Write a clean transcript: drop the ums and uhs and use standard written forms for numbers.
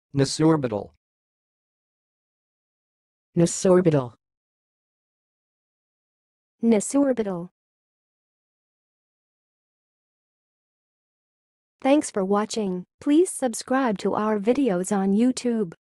nasoorbital, nasoorbital, nasoorbital. Thanks for watching. Please subscribe to our videos on YouTube.